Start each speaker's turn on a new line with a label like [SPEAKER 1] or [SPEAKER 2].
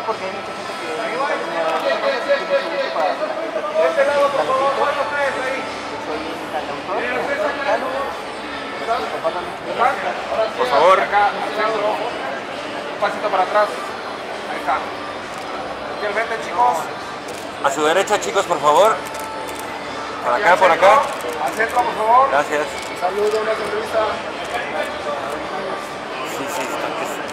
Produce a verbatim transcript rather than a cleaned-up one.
[SPEAKER 1] porque hay mucha gente que tiene mucho gusto para la gente.
[SPEAKER 2] Este lado, por favor, cuatro, tres, ahí.
[SPEAKER 1] Yo soy cantautor mexicano.
[SPEAKER 2] Por favor, acá, al centro. Un pasito para atrás. Ahí está. Aquí al frente, chicos.
[SPEAKER 3] A su derecha, chicos, por favor. Por acá, por acá.
[SPEAKER 2] Al centro, por favor.
[SPEAKER 3] Gracias.
[SPEAKER 2] Un saludo, una sonrisa.